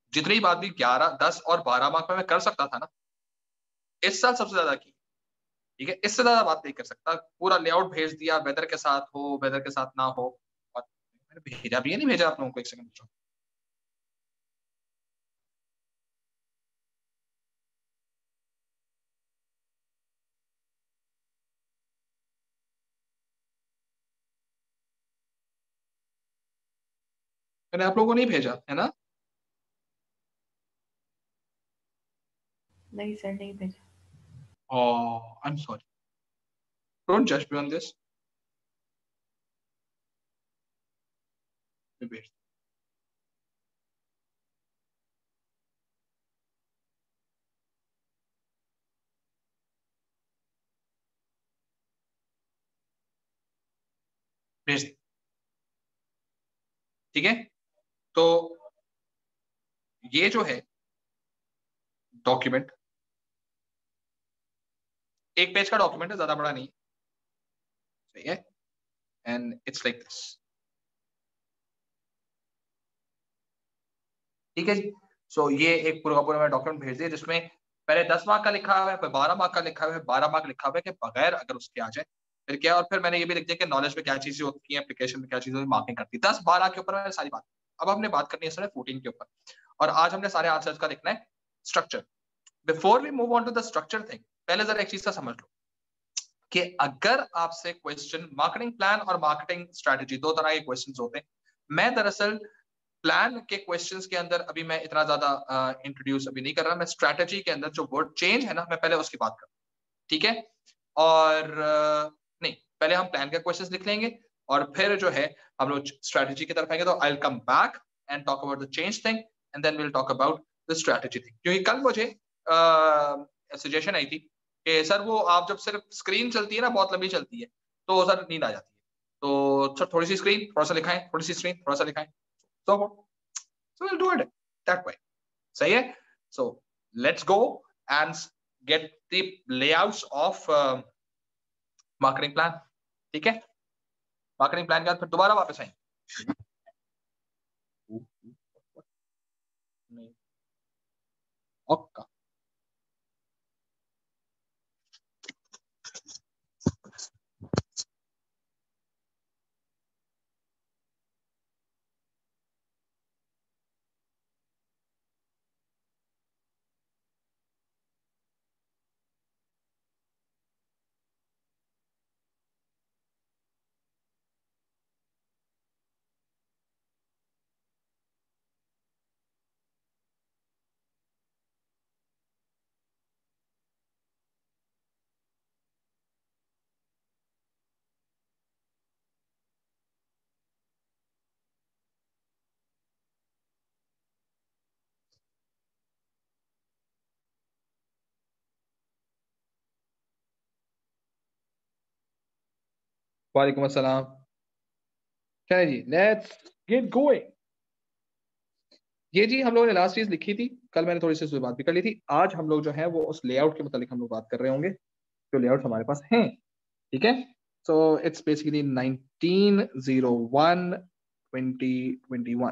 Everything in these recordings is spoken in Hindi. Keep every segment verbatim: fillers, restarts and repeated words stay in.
जितनी बात भी ग्यारह दस और बारह मार्क में मैं कर सकता था ना, इस साल सबसे ज्यादा की। ठीक है, इससे ज्यादा बात नहीं कर सकता। पूरा लेआउट भेज दिया, वेदर के साथ हो वेदर के साथ ना हो। और मैंने भेजा भी है, नहीं भेजा आप लोगों को, एक सेकंड। मैंने आप लोगों को नहीं भेजा है ना? नहीं सर, नहीं भेजा। आई एम सॉरी, डोंट जज मी ऑन दिस। भेज भेज दी। ठीक है, तो ये जो है डॉक्यूमेंट, एक पेज का डॉक्यूमेंट है, ज्यादा बड़ा नहीं है। सही है, एंड इट्स लाइक दिस। ठीक है जी। सो so, ये एक पूरा का पूरा मैं डॉक्यूमेंट भेज दिया, जिसमें पहले दस मार्क का लिखा हुआ है, फिर बारह मार्क का लिखा हुआ है, बारह मार्क लिखा हुआ है कि बगैर अगर उसके आ जाए फिर क्या। और फिर मैंने ये भी लिख दिया कि नॉलेज में क्या चीजें होती है, एप्लीकेशन में क्या चीजें मार्किंग करती है। दस बारह के ऊपर मैंने सारी बात। अब हमने बात करनी है सर फोर्टीन के ऊपर, और आज हमने सारे आंसर्स का लिखना है structure. Before we move on to the structure thing, पहले जरा एक चीज का समझ लो कि अगर आपसे क्वेश्चन, मार्केटिंग प्लान और मार्केटिंग स्ट्रेटेजी दो तरह के क्वेश्चंस होते हैं। मैं दरअसल प्लान के क्वेश्चंस के अंदर अभी मैं इतना ज्यादा इंट्रोड्यूस अभी नहीं कर रहा। मैं स्ट्रेटेजी के अंदर जो वर्ड चेंज है ना, मैं पहले उसकी बात करूँ। ठीक है, और uh, नहीं, पहले हम प्लान के क्वेश्चंस लिख लेंगे और फिर जो है हम लोग स्ट्रेटेजी की तरफ आएंगे। तो I will come back and talk about the change thing, and then will talk about the strategy thing. क्योंकि कल मुझे सजेशन आई थी कि सर वो आप जब सिर्फ स्क्रीन चलती है ना, बहुत लंबी चलती है, तो सर नींद आ जाती है। तो सर थोड़ी सी स्क्रीन थोड़ा सा लिखाएं, थोड़ी सी स्क्रीन थोड़ा सा लिखाएं। So, so we'll do it that way. सही है? So let's go and get the layouts of uh, marketing plan. ठीक है? मार्केटिंग प्लान के बाद फिर दोबारा वापस आएंगे। ओके, वालेकुम अस्सलाम। चलिए जी, लेट्स गेट गोइंग। ये जी हम लोगों ने लास्ट चीज लिखी थी, कल मैंने थोड़ी सी उस पे बात भी कर ली थी। आज हम लोग जो है वो उस लेआउट के मुतालिक हम लोग बात कर रहे होंगे, जो लेआउट हमारे पास हैं। ठीक है, so it's basically nineteen zero one twenty twenty one.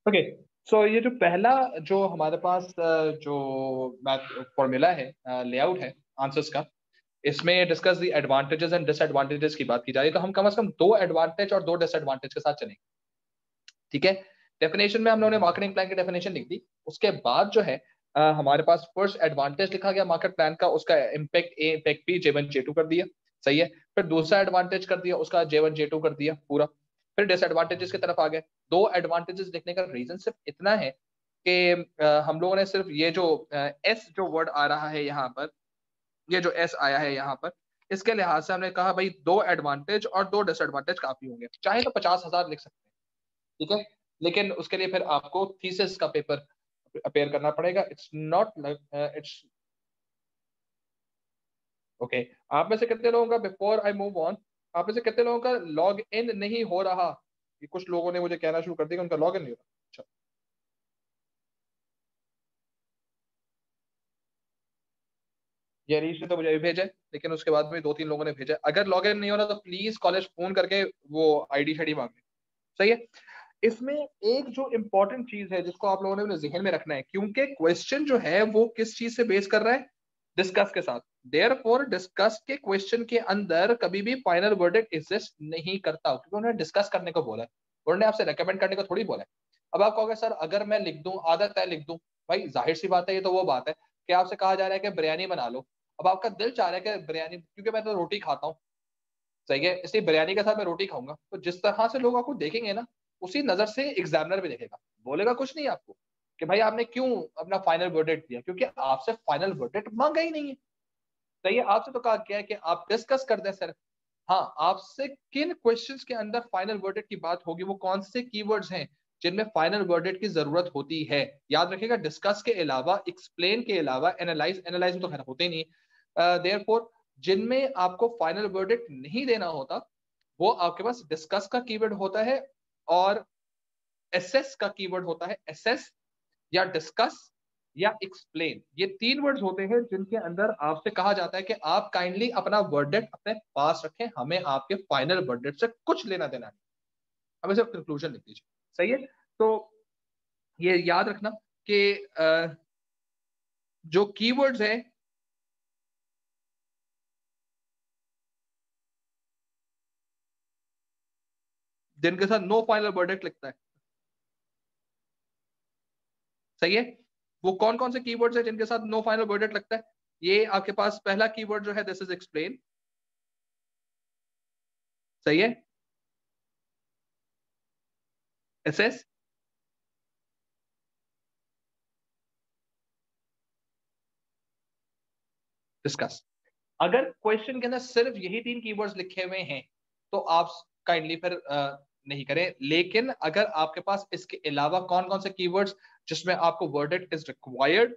Okay, so ये जो पहला जो हमारे पास अ, जो मैथ फॉर्मूला है, लेआउट है आंसर्स का, इसमें discuss the advantages and disadvantages की बात की जा रही है, तो हम कम से कम दो एडवांटेज और दो डिसएडवांटेज के साथ चलेंगे। ठीक है, डेफिनेशन में हम लोगों ने मार्केटिंग प्लान की डेफिनेशन लिख दी। उसके बाद जो है अ, हमारे पास फर्स्ट एडवांटेज लिखा गया मार्केट प्लान का, उसका impact A impact B J one J two कर दिया। सही है, फिर दूसरा एडवांटेज कर दिया उसका जे वन जे टू कर दिया पूरा। फिर डिसएडवांटेजेस की तरफ आ गए। दो एडवांटेजेस लिखने का रीजन सिर्फ इतना है कि अ, हम लोगों ने सिर्फ ये जो एस जो वर्ड आ रहा है यहाँ पर, ये जो एस आया है यहाँ पर, इसके लिहाज से हमने कहा भाई दो एडवांटेज और दो डिसएडवांटेज काफी होंगे, चाहे तो पचास हजार लिख सकते हैं। ठीक है, लेकिन उसके लिए फिर आपको थीसिस का पेपर अपेयर करना पड़ेगा। It's not it's okay. आप में से कितने लोगों का, बिफोर आई मूव ऑन, आप में से कितने लोगों का लॉग इन नहीं हो रहा? ये कुछ लोगों ने मुझे कहना शुरू कर दिया कि उनका लॉग इन नहीं हो रहा। अच्छा, ये हरीश ने तो मुझे भी भेजा है, लेकिन उसके बाद में दो तीन लोगों ने भेजा है। अगर लॉग इन नहीं हो रहा तो प्लीज कॉलेज फोन करके वो आईडी शाईडी मांगे। सही है, इसमें एक जो इंपॉर्टेंट चीज है जिसको आप लोगों ने अपने जहन में रखना है, क्योंकि क्वेश्चन जो है वो किस चीज से बेस कर रहा है, डिस्कस के साथ। देयर फॉर डिस्कस के क्वेश्चन के अंदर कभी भी फाइनल वर्डिक्ट एग्जिस्ट नहीं करता, क्योंकि उन्होंने डिस्कस करने को बोला है, उन्होंने आपसे रेकमेंड करने को थोड़ी बोला है। अब आप कहोगे सर अगर मैं लिख दूं, आदत है लिख दूं, भाई जाहिर सी बात है, ये तो वो बात है कि आपसे कहा जा रहा है कि बिरयानी बना लो। अब आपका दिल चाह रहा है कि बिरयानी, क्योंकि मैं तो रोटी खाता हूँ, सही है, इसलिए बिरयानी के साथ मैं रोटी खाऊंगा, तो जिस तरह से लोग आपको देखेंगे ना, उसी नजर से एग्जामिनर भी देखेगा, बोलेगा कुछ नहीं आपको कि भाई आपने क्यों अपना फाइनल वर्डिक्ट दिया, क्योंकि आपसे फाइनल वर्डिक्ट मांगा ही नहीं है। सही है, आपसे तो कहा गया है कि आप डिस्कस कर दें सर। हाँ, आपसे किन क्वेश्चंस के अंदर फाइनल वर्डिक्ट की बात होगी, वो कौन से कीवर्ड्स हैं जिनमें फाइनल वर्डिक्ट की जरूरत होती है। याद रखिएगा, डिस्कस के अलावा, एक्सप्लेन के अलावा, एनालाइज, एनालाइज में तो खैर होते ही नहीं, देयरफॉर जिनमें आपको फाइनल वर्डिक्ट नहीं देना होता, वो आपके पास डिस्कस का कीवर्ड होता है और एसेस का कीवर्ड होता है। एसेस या डिस्कस या एक्सप्लेन, ये तीन वर्ड्स होते हैं जिनके अंदर आपसे कहा जाता है कि आप काइंडली अपना वर्डिक्ट अपने पास रखें, हमें आपके फाइनल वर्डिक्ट से कुछ लेना देना नहीं, हमें सिर्फ कंक्लूजन लिख दीजिए। सही है, तो ये याद रखना कि अ, जो कीवर्ड्स हैं जिनके साथ नो फाइनल वर्डिक्ट लिखता है, सही है, वो कौन कौन से कीवर्ड्स हैं जिनके साथ नो फाइनल वर्डिक्ट लगता है? ये आपके पास पहला कीवर्ड जो है, दिस इज एक्सप्लेन। सही है, एसेस, डिस्कस। अगर क्वेश्चन के अंदर सिर्फ यही तीन कीवर्ड्स लिखे हुए हैं तो आप काइंडली फिर अ, नहीं करें, लेकिन अगर आपके पास इसके अलावा कौन कौन से कीवर्ड्स जिसमें आपको वर्डिक्ट इज रिक्वायर्ड।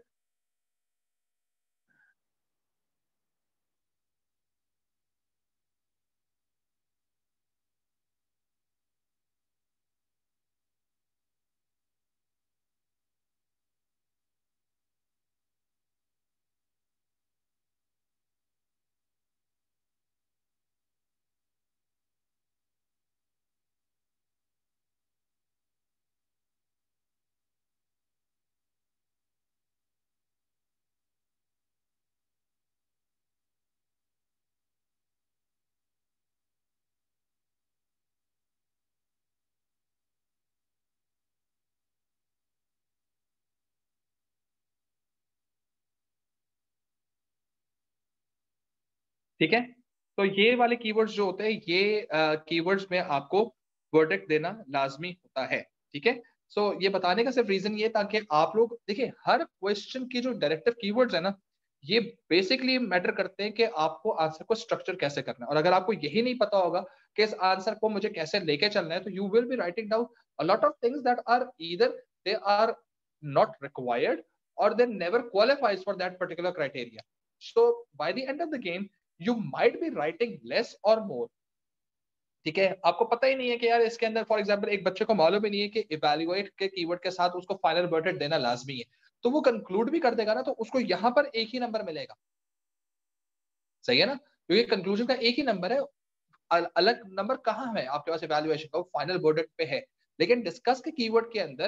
ठीक है, तो ये वाले कीवर्ड्स जो होते हैं, ये कीवर्ड्स में आपको वर्डिक्ट देना लाजमी होता है। ठीक है, सो so, ये बताने का सिर्फ रीजन ये ताकि आप लोग देखिए, हर क्वेश्चन की जो डायरेक्टिव कीवर्ड्स है ना, ये बेसिकली मैटर करते हैं कि आपको आंसर को स्ट्रक्चर कैसे करना है। और अगर आपको यही नहीं पता होगा कि इस आंसर को मुझे कैसे लेके चलना है, तो you will be writing down a lot of things that are either they are not required or they never qualifies for that particular criteria. So by the end of the game, you might be writing less or more. ठीक है, आपको पता ही नहीं है कि यार इसके अंदर फॉर एग्जांपल एक बच्चे को मालूम ही नहीं है कि इवैल्यूएट के कीवर्ड के साथ उसको फाइनल वर्डिक्ट देना लाजमी है, तो वो कंक्लूड भी कर देगा ना, तो उसको यहां पर एक ही नंबर मिलेगा। सही है ना, क्योंकि कंक्लूजन का एक ही नंबर है, अल- अलग नंबर कहाँ है आपके पास इवैल्यूएशन का, फाइनल वर्डिक्ट पे है। लेकिन डिस्कस के कीवर्ड के अंदर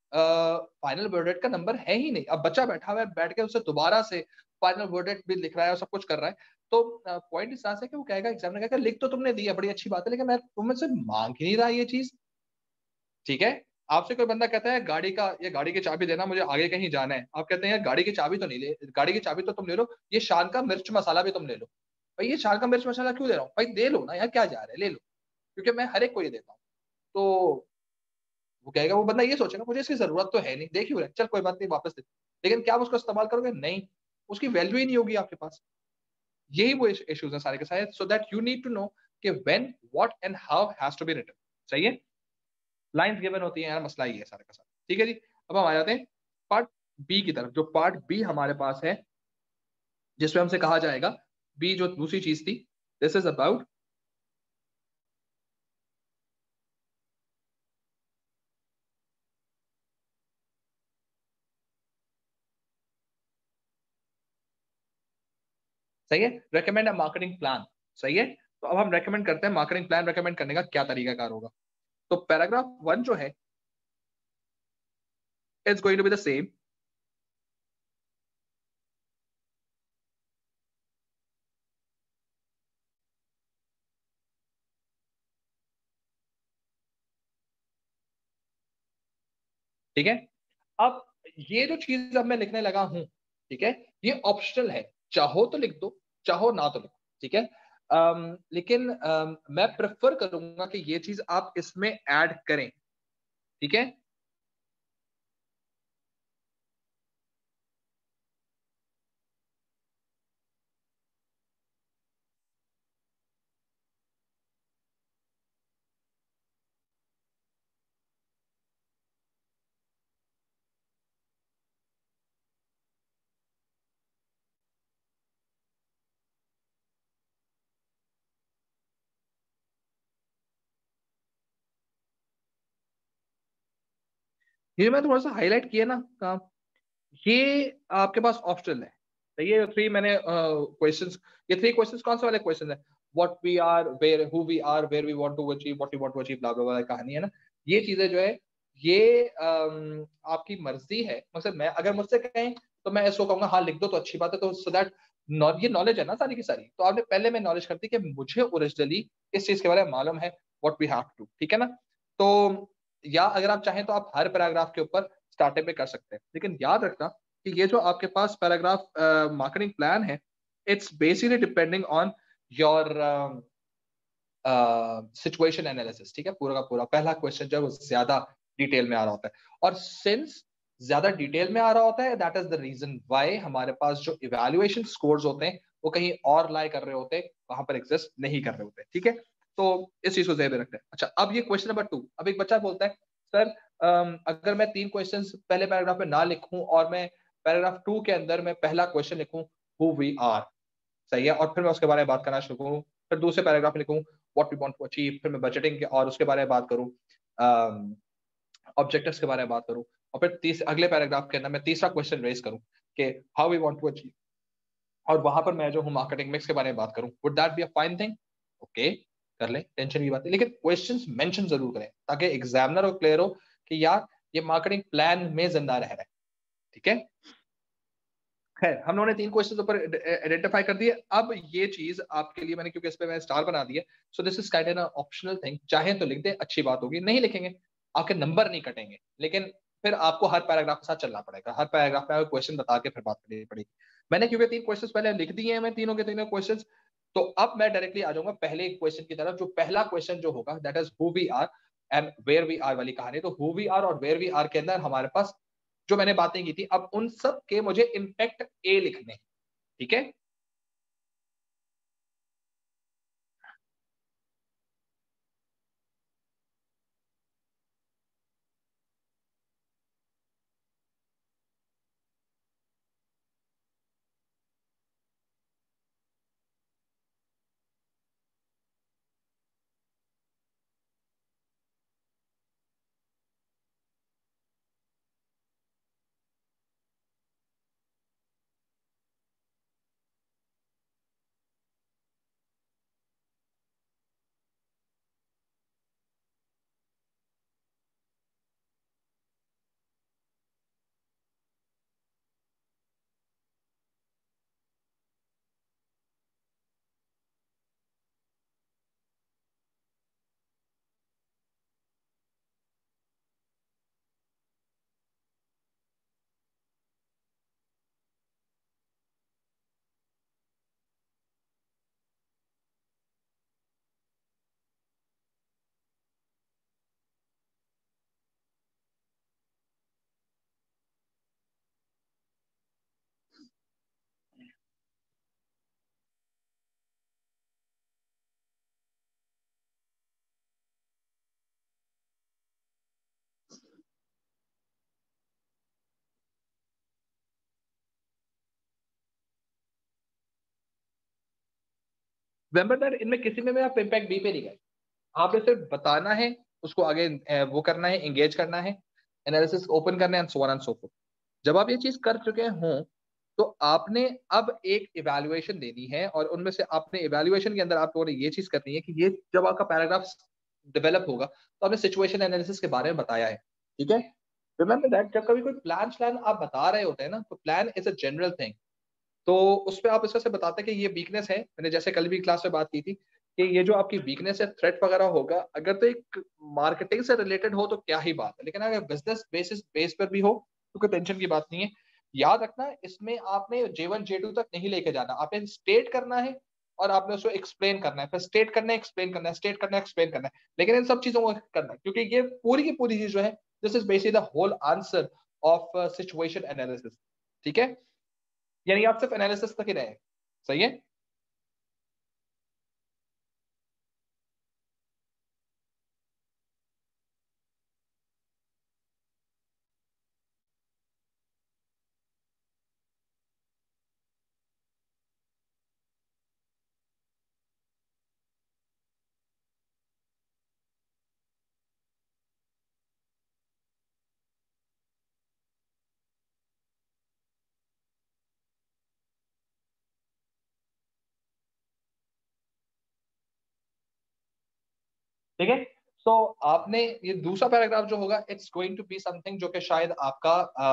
फाइनल वर्डिक्ट का नंबर है ही नहीं। अब बच्चा बैठा हुआ है, बैठ के उसे दोबारा से फाइनल वर्डिक्ट भी लिख रहा है और सब कुछ कर रहा है। तो पॉइंट इस तरह से कि वो कहेगा, एग्जामिनर कहेगा लिख तो तुमने दिया, बड़ी अच्छी बात है, लेकिन मैं तुमसे मांग ही नहीं रहा ये चीज। ठीक है, आपसे कोई बंदा कहता है गाड़ी का, ये गाड़ी की चाबी देना, मुझे आगे कहीं जाना है, आप कहते हैं यार गाड़ी की चाबी तो नहीं ले, गाड़ी की चाबी तो तुम ले लो, ये शान का मिर्च मसाला भी तुम ले लो। भाई ये शान का मिर्च मसाला क्यों दे रहा हूँ, भाई दे लो ना यार, क्या जा रहा है, ले लो, क्योंकि मैं हर एक को ये देता हूँ। तो वो कहेगा, वो बंदा ये सोचेगा मुझे इसकी जरूरत तो है नहीं, देख ही रहे, चल कोई बात नहीं वापस दे। लेकिन क्या आप उसको इस्तेमाल करोगे? नहीं, उसकी वैल्यू ही नहीं होगी आपके पास। यही वो इश्यूज है सारे के सारे। So that you need to know कि when what and how has to be written. सही है, लाइंस गिवन होती है यार, मसला ही है सारे का सारा। ठीक है जी, अब हम आ जाते हैं पार्ट बी की तरफ। जो पार्ट बी हमारे पास है, जिसमें हमसे कहा जाएगा, बी जो दूसरी चीज थी, दिस इज अबाउट सही है, रेकमेंड अ मार्केटिंग प्लान। सही है, तो अब हम रेकमेंड करते हैं मार्केटिंग प्लान रेकमेंड करने का क्या तरीकाकार होगा। तो पैराग्राफ वन जो है, it's going to be the same. ठीक है, अब ये जो चीज अब मैं लिखने लगा हूं, ठीक है, ये ऑप्शनल है, चाहो तो लिख दो, चाहो ना तो लिखो। ठीक है, अम, लेकिन अम, मैं प्रेफर करूंगा कि ये चीज आप इसमें ऐड करें। ठीक है, ये मैं थोड़ा सा हाईलाइट किया ना काम, ये आपके पास ऑप्शनल है। तो ये थ्री मैंने क्वेश्चंस, ये थ्री क्वेश्चंस कौन से वाले क्वेश्चन है? What we are, where who we are, where we want to achieve, what we want to achieve, blah blah blah कहानी है ना। ये चीजें जो है, ये um, आपकी मर्जी है। मतलब मैं अगर मुझसे कहें तो मैं इसको कहूंगा हाँ लिख दो तो अच्छी बात है, तो सो दैट ये नॉलेज है ना सारी की सारी, तो आपने पहले में नॉलेज कर दी कि मुझे ओरिजिनली इस चीज के बारे में मालूम है, व्हाट वी हैव टू। ठीक है ना, तो या अगर आप चाहें तो आप हर पैराग्राफ के ऊपर स्टार्टिंग में कर सकते हैं, लेकिन याद रखना कि ये जो आपके पास पैराग्राफ मार्केटिंग प्लान है, it's basically depending on your situation analysis. ठीक है, पूरा का पूरा पहला क्वेश्चन जो है वो ज्यादा डिटेल में आ रहा होता है, और सिंस ज्यादा डिटेल में आ रहा होता है, that is the reason why हमारे पास जो इवैल्यूएशन स्कोर्स होते हैं वो कहीं और लाई कर रहे होते हैं, वहां पर एग्जिस्ट नहीं कर रहे होते। ठीक है, तो इस चीज को ध्यान में रखते हैं। अच्छा, अब ये क्वेश्चन नंबर टू। अब एक बच्चा बोलता है सर, अम, अगर मैं तीन क्वेश्चन पहले पैराग्राफ में ना लिखूं और मैं पैराग्राफ टू के अंदर मैं पहला क्वेश्चन लिखूं हु वी आर, सही है, और फिर मैं उसके बारे में बात करना शुरू करूँ, फिर दूसरे पैराग्राफ में लिखूँ what we want to achieve, फिर मैं बजटिंग के और उसके बारे में बात करूँ, ऑब्जेक्टिव्स के बारे में बात करूँ, और फिर तीस अगले पैराग्राफ के अंदर मैं तीसरा क्वेश्चन रेज करूँ कि how we want to achieve, और वहां पर मैं जो हूँ मार्केटिंग मिक्स के बारे में बात करूँ, would that be a fine thing? Okay, कर ले, टेंशन की बात है, लेकिन क्वेश्चंस मेंशन जरूर करें ताकि एग्जामिनर को क्लियर हो कि यार ये मार्केटिंग प्लान में जिंदा रह रहा है। ठीक है, खैर हम लोगों ने तीन क्वेश्चन ऊपर आइडेंटिफाई कर दिए। अब ये चीज आपके लिए मैंने, क्योंकि इस पे मैंने स्टार बना दिया, so this is kind of optional thing, चाहे तो लिख दे, अच्छी बात होगी, नहीं लिखेंगे आपके नंबर नहीं कटेंगे, लेकिन फिर आपको हर पैराग्राफ के साथ चलना पड़ेगा, हर पैराग्राफ में आपको क्वेश्चन बता के फिर बात करनी पड़ेगी। मैंने क्योंकि तीन क्वेश्चन पहले लिख दिए हैं, मैं तीनों के तीनों क्वेश्चन, तो अब मैं डायरेक्टली आ जाऊंगा पहले क्वेश्चन की तरफ। जो पहला क्वेश्चन जो होगा that is who we are and where we are वाली कहानी। तो हु वी आर और वेयर वी आर के अंदर हमारे पास जो मैंने बातें की थी, अब उन सब के मुझे इम्पैक्ट ए लिखने हैं। ठीक है, रिमेंबर दैट इनमें किसी में भी आप इम्पैक्ट बी पे नहीं गए, आपने सिर्फ बताना है, उसको आगे वो करना है, एंगेज करना है, एनालिसिस ओपन करना है and so on and so forth. जब आप ये चीज कर चुके हों तो आपने अब एक इवैल्यूएशन देनी है, और उनमें से आपने इवैल्यूएशन के अंदर आप लोगों ने ये चीज करनी है कि ये जब आपका पैराग्राफ डेवलप होगा तो आपने सिचुएशन एनालिसिस के बारे में बताया है, ठीक है। रिमेंबर दैट जब कभी कोई प्लान प्लान आप बता रहे होते हैं ना, तो plan is a general thing, तो उस पर आप इस से बताते हैं कि ये वीकनेस है। मैंने जैसे कल भी क्लास में बात की थी कि ये जो आपकी वीकनेस है, थ्रेट वगैरह होगा, अगर तो एक मार्केटिंग से रिलेटेड हो तो क्या ही बात है, लेकिन अगर बिजनेस बेसिस बेस पर भी हो तो कोई टेंशन की बात नहीं है। याद रखना इसमें आपने जे वन जे टू तक नहीं लेके जाना, आपने स्टेट करना है और आपने उसको एक्सप्लेन करना है, फिर स्टेट करना है, एक्सप्लेन करना है, स्टेट करना है, एक्सप्लेन करना है, लेकिन इन सब चीजों को करना है, क्योंकि ये पूरी की पूरी चीज जो है, this is basically the whole answer of situation analysis, ठीक है। यानी आप सिर्फ एनालिसिस तक ही रहे, सही है। ठीक है, सो आपने ये दूसरा पैराग्राफ जो होगा, it's going to be something जो कि शायद आपका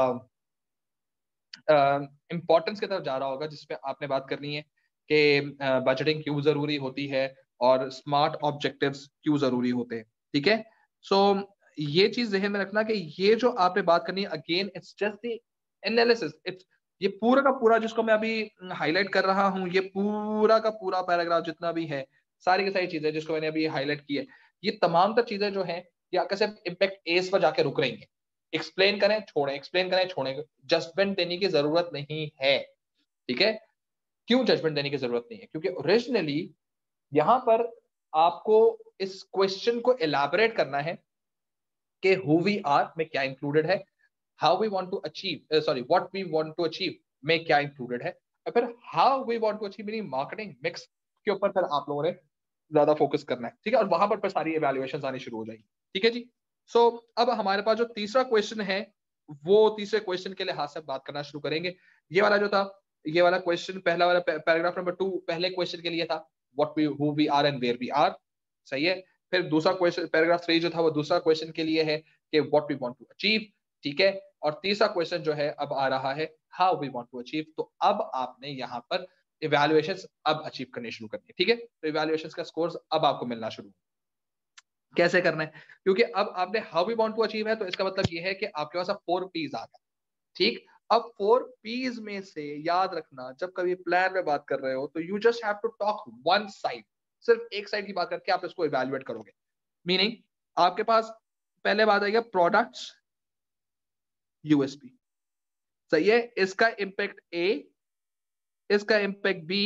इंपॉर्टेंस की तरफ जा रहा होगा, जिसपे आपने बात करनी है कि बजटिंग क्यों जरूरी होती है और स्मार्ट ऑब्जेक्टिव्स क्यों जरूरी होते हैं, ठीक है। सो so, ये चीज ध्यान में रखना कि ये जो आपने बात करनी है, again it's just the analysis, it's ये पूरा का पूरा जिसको मैं अभी हाईलाइट कर रहा हूँ, ये पूरा का पूरा पैराग्राफ जितना भी है, सारी की सारी चीजें जिसको मैंने अभी हाईलाइट की है, ये तमाम तर चीजें जो है ये आपका सिर्फ इम्पैक्ट एस पर जाके रुक रही है। एक्सप्लेन करें छोड़ें, एक्सप्लेन करें छोड़ें, जजमेंट देने की जरूरत नहीं है, ठीक है। क्यों जजमेंट देने की जरूरत नहीं है? क्योंकि ओरिजिनली यहां पर आपको इस क्वेश्चन को एलैबोरेट करना है कि हु वी आर में क्या इंक्लूडेड है, how we want to achieve, sorry what we want to achieve में क्या इंक्लूडेड है, और फिर how we want to achieve meaning marketing mix के ऊपर फिर आप लोगों ने ज्यादा फोकस करना है, ठीक है। और वहां पर, पर सारी इवैल्यूएशंस आनी शुरू हो जाएगी, ठीक है जी। सो so, अब हमारे पास जो तीसरा क्वेश्चन है, वो तीसरे क्वेश्चन के लिहाज से बात करना शुरू करेंगे। ये वाला जो था, ये वाला क्वेश्चन, पहला वाला पैराग्राफ नंबर टू पहले क्वेश्चन के लिए था, what we who we are and where we are, सही है। फिर दूसरा क्वेश्चन पैराग्राफ थ्री जो था वो दूसरा क्वेश्चन के लिए है कि what we want to achieve, ठीक है। और तीसरा क्वेश्चन जो है अब आ रहा है how we want to achieve. तो अब आपने यहाँ पर इवैल्यूएशंस अब अचीव करने शुरू करनी है, ठीक है। तो इवैल्यूएशंस का स्कोर्स अब आपको मिलना शुरू, कैसे करना है? क्योंकि अब आपने how we want to achieve है, तो इसका मतलब ये है कि आपके पास अब फोर पीज आ गए, ठीक। अब फोर पीज में से याद रखना, जब कभी प्लान में बात कर रहे हो तो you just have to talk one side, सिर्फ एक साइड की बात करके आप इसको इवैल्यूएट करोगे। मीनिंग आपके पास पहले बात आएगा प्रोडक्ट्स, यूएसपी, सही है। इसका इंपैक्ट ए, इसका इंपैक्ट बी,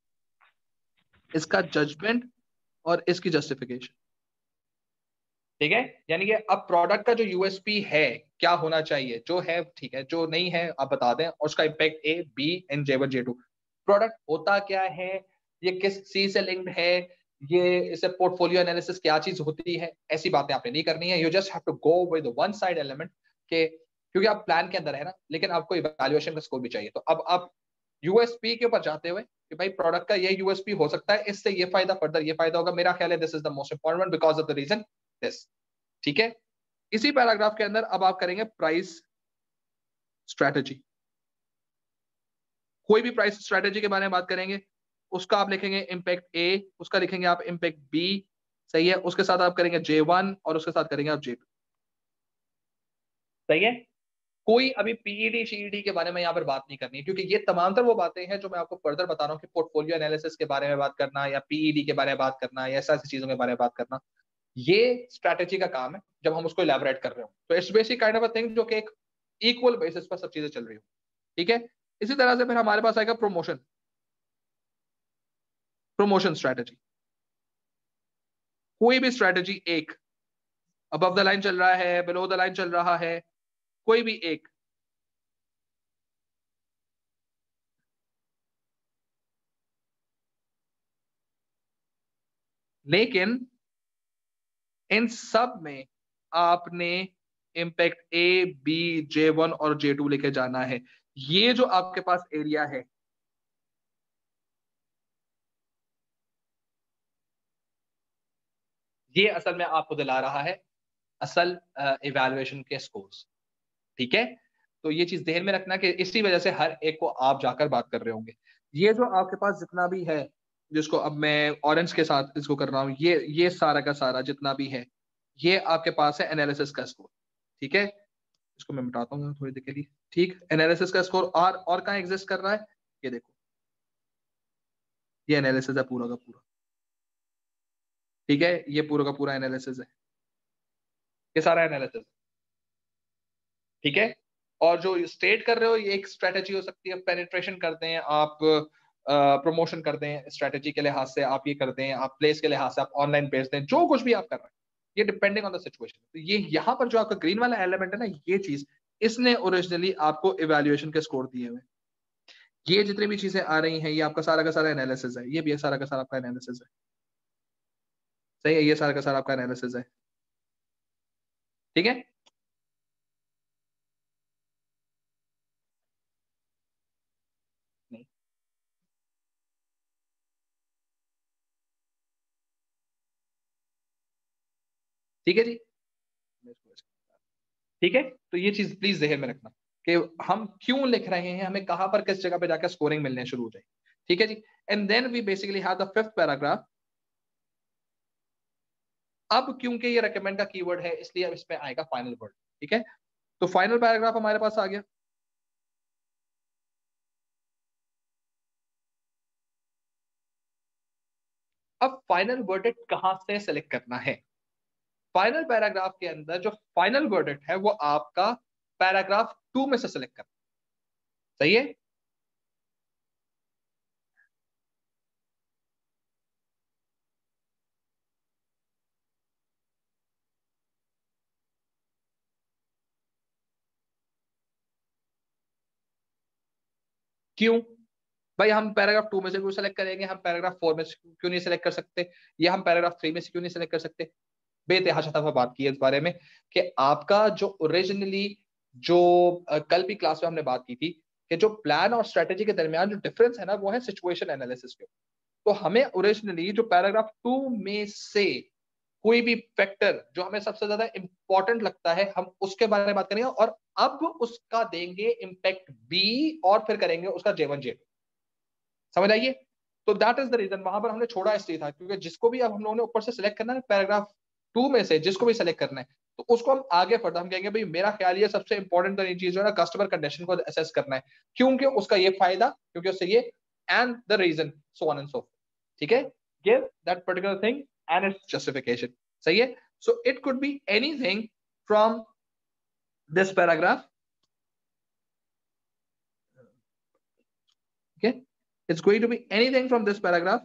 इसका जजमेंट और इसकी जस्टिफिकेशन, ठीक है। यानी कि अब प्रोडक्ट का जो यूएसपी है क्या होना चाहिए, जो है ठीक है, जो नहीं है आप बता दें, और उसका impact A B and J one J two, product होता क्या है, ये किस सी से लिंक्ड है, ये इसे पोर्टफोलियो एनालिसिस क्या चीज होती है, ऐसी बातें आपने नहीं करनी है। You just have to go with one side element के, क्योंकि आप प्लान के अंदर है ना, लेकिन आपको इवैल्यूएशन का स्कोर भी चाहिए। तो अब आप यूएसपी के ऊपर जाते हुए कि भाई प्रोडक्ट का ये यूएसपी हो सकता है, इससे ये फायदा, फर्दर ये फायदा होगा, मेरा ख्याल है this is the most important because of the reason this, ठीक है। इसी पैराग्राफ के अंदर अब आप करेंगे प्राइस स्ट्रेटेजी, कोई भी प्राइस स्ट्रेटेजी के बारे में बात करेंगे, उसका आप लिखेंगे इम्पैक्ट ए, उसका लिखेंगे आप इम्पैक्ट बी, सही है। उसके साथ आप करेंगे जे वन और उसके साथ करेंगे आप जे टू, सही है। कोई अभी पीईडी सीईडी के बारे में यहाँ पर बात नहीं करनी है, क्योंकि ये तमाम तर वो बातें हैं जो मैं आपको फर्दर बता रहा हूँ कि पोर्टफोलियो एनालिसिस के बारे में बात करना या पीईडी के बारे में बात करना या ऐसा ऐसी चीजों के बारे में बात करना, ये स्ट्रैटेजी का काम है जब हम उसको इलेबोरेट कर रहे हो। तो it's basic kind of a thing जो कि एक इक्वल बेसिस पर सब चीजें चल रही हो, ठीक है। इसी तरह से फिर हमारे पास आएगा प्रमोशन, प्रमोशन स्ट्रैटेजी, कोई भी स्ट्रैटेजी एक, अबव द लाइन चल रहा है, बिलो द लाइन चल रहा है, कोई भी एक, लेकिन इन सब में आपने impact A, B, J one और जे टू लेके जाना है। ये जो आपके पास एरिया है, ये असल में आपको दिला रहा है असल इवैल्यूएशन के स्कोर्स। ठीक है, तो ये चीज ध्यान में रखना कि इसी वजह से हर एक को आप जाकर बात कर रहे होंगे। ये जो आपके पास जितना भी है, जिसको अब मैं ऑरेंज के साथ इसको कर रहा हूँ, ये ये सारा का सारा जितना भी है, ये आपके पास है एनालिसिस का स्कोर। ठीक है, इसको मैं मिटाता हूँ थोड़ी देर के लिए। ठीक, एनालिसिस का स्कोर और और कहाँ एग्जिस्ट कर रहा है, ये देखो, ये एनालिसिस है पूरा का पूरा। ठीक है, ये पूरा का पूरा एनालिसिस है, ये सारा एनालिसिस। ठीक है, और जो स्टेट कर रहे हो, ये एक स्ट्रेटेजी हो सकती है, पेनिट्रेशन करते हैं आप, प्रमोशन करते हैं, स्ट्रेटेजी के लिहाज से आप ये करते हैं, आप प्लेस के लिहाज से आप ऑनलाइन बेचते हैं, जो कुछ भी आप कर रहे हैं, ये डिपेंडिंग ऑन द सिचुएशन। तो ये यहाँ पर जो आपका ग्रीन वाला एलिमेंट है ना, ये चीज इसने ओरिजिनली आपको इवेल्युएशन के स्कोर दिए हुए। ये जितनी भी चीजें आ रही हैं, ये आपका सारा का सारा एनालिसिस है, ये भी सारा का सारा आपका एनालिसिस है। सही है, ये सारा का सारा आपका एनालिसिस है। ठीक है, नहीं, ठीक है जी। ठीक है, तो ये चीज प्लीज जहन में रखना कि हम क्यों लिख रहे हैं, हमें कहां पर किस जगह पे जाकर स्कोरिंग मिलने शुरू हो जाए। ठीक है जी, and then we basically have the fifth paragraph. अब क्योंकि ये रेकमेंड का कीवर्ड है, इसलिए अब इसमें आएगा फाइनल वर्ड। ठीक है, तो फाइनल पैराग्राफ हमारे पास आ गया। अब फाइनल वर्डिक्ट कहां से सेलेक्ट करना है? फाइनल पैराग्राफ के अंदर जो फाइनल वर्डिक्ट है वो आपका पैराग्राफ टू में से सेलेक्ट करना। सही है, क्यों भाई? हम पैराग्राफ टू में से क्यों सेलेक्ट करेंगे, हम पैराग्राफ फोर में से क्यों नहीं सेलेक्ट कर सकते, या हम पैराग्राफ थ्री में से क्यों नहीं सेलेक्ट कर सकते? बेतहाशा दफा बात की है इस बारे में कि आपका जो ओरिजिनली, जो अ, कल भी क्लास में हमने बात की थी कि जो प्लान और स्ट्रेटेजी के दरमियान जो डिफरेंस है ना, वो है सिचुएशन एनालिसिस के। तो हमें ओरिजिनली जो पैराग्राफ टू में से कोई भी फैक्टर जो हमें सबसे ज्यादा इंपॉर्टेंट लगता है, हम उसके बारे में बात करेंगे, और अब उसका देंगे इम्पैक्ट बी, और फिर करेंगे उसका जे वन जे टू। समझ आइए? तो दैट इज द रीजन, वहां पर हमने छोड़ा इसलिए था क्योंकि जिसको भी अब हम लोगों ने ऊपर से सिलेक्ट करना है पैराग्राफ टू में से, जिसको भी सिलेक्ट करना है, तो उसको हम आगे फर्दर हम कहेंगे भाई मेरा ख्याल ये सबसे इंपॉर्टेंट चीज जो है ना, कस्टमर कंडीशन को असेस करना है, क्योंकि उसका ये फायदा, क्योंकि उससे ये, and the reason, so on and so. ठीक है, give that particular thing and its justification. सही है, so it could be anything from this paragraph. Okay, it's going to be anything from this paragraph.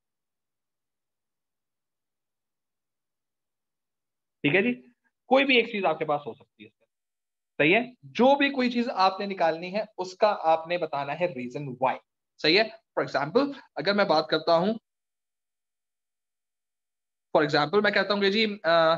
ठीक है जी, कोई भी एक चीज आपके पास हो सकती है। सही है, जो भी कोई चीज आपने निकालनी है उसका आपने बताना है रीजन वाई। सही है, फॉर एग्जाम्पल अगर मैं बात करता हूं, फॉर एग्जाम्पल मैं कहता हूं कि जी आ,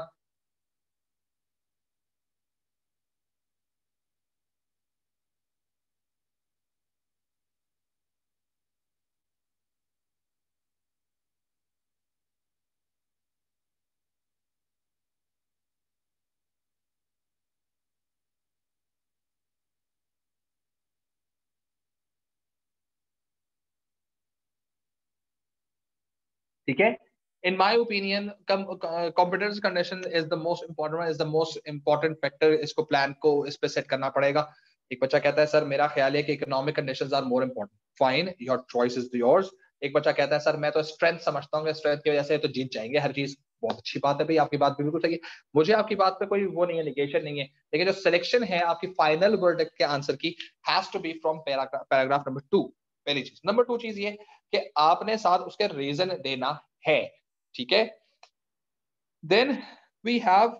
ठीक है, in my opinion competence condition is the most important, is the most important factor. इसको प्लान को इस पे सेट करना पड़ेगा। एक बच्चा कहता है सर मेरा ख्याल है कि economic conditions are more important. Fine, your choice is yours. एक बच्चा कहता है सर मैं तो स्ट्रेंथ समझता हूँ, स्ट्रेंथ की वजह से तो जीत जाएंगे हर चीज। बहुत अच्छी बात है भाई, आपकी बात भी बिल्कुल सही है, मुझे आपकी बात पे कोई वो नहीं है, निगेशन नहीं है, लेकिन जो सिलेक्शन है आपकी फाइनल वर्ड के आंसर की has to be from paragraph number two. पहली चीज। नंबर टू चीज ये कि आपने साथ उसके रीजन देना है। ठीक है, देन वी हैव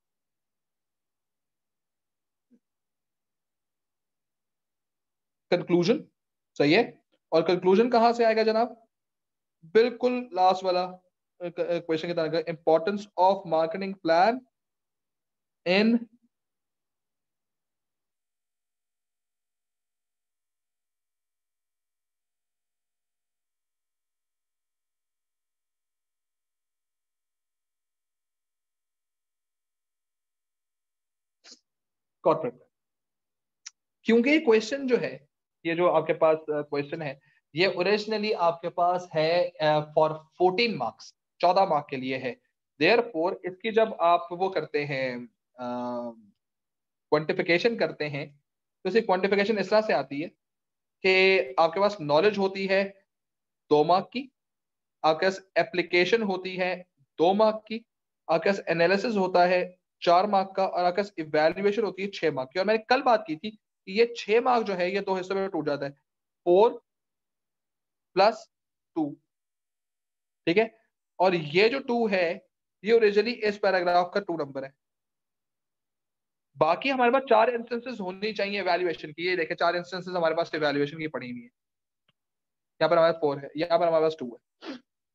कंक्लूजन। सही है, और कंक्लूजन कहां से आएगा जनाब? बिल्कुल लास्ट वाला, क्वेश्चन की तरह importance of marketing plan in corporate. क्योंकि क्वेश्चन जो है, ये जो आपके पास क्वेश्चन है, ये ओरिजिनली आपके पास है फॉर फोर्टीन मार्क्स, चौदह मार्क के लिए है। देयरफॉर इसकी जब आप वो करते हैं, क्वांटिफिकेशन करते हैं, तो इसे क्वांटिफिकेशन इस तरह से आती है कि आपके पास नॉलेज होती है दो मार्क की, आपके पास एप्लीकेशन होती है दो मार्क की, आपके पास एनालिसिस होता है चार मार्क का, और आपके पास इवेल्युएशन होती है छह मार्क की। और मैंने कल बात की थी कि ये छह मार्क जो है ये दो हिस्सों में टूट जाता है, फोर प्लस टू। ठीक है, और ये जो टू है ये ओरिजिनली इस पैराग्राफ का टू नंबर है। बाकी हमारे पास चार इंस्टेंसेस होनी चाहिए इवैल्यूएशन की। ये देखें, चार इंस्टेंसेस हमारे पास इवैल्यूएशन की पड़ी हुई है। यहाँ पर हमारे पास फोर है, यहाँ पर हमारे पास टू है।